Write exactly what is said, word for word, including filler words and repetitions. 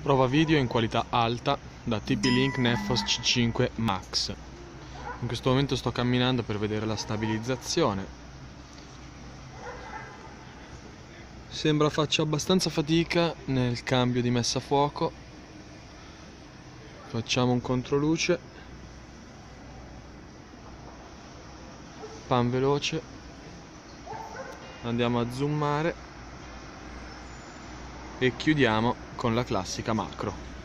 Prova video in qualità alta da T P-Link Nefos C cinque Max. In questo momento sto camminando per vedere la stabilizzazione. Sembra faccia abbastanza fatica nel cambio di messa a fuoco. Facciamo un controluce. Pan veloce. Andiamo a zoomare. E chiudiamo con la classica macro.